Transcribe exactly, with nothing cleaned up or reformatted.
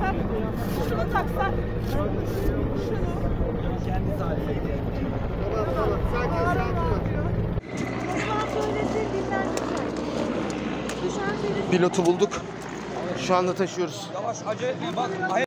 taksak, şunu taksak, şunu. Kendi tarifi. Tamam tamam. Sakin sakin ol. Pilotu bulduk. Şu anda taşıyoruz. Yavaş acele etme bak.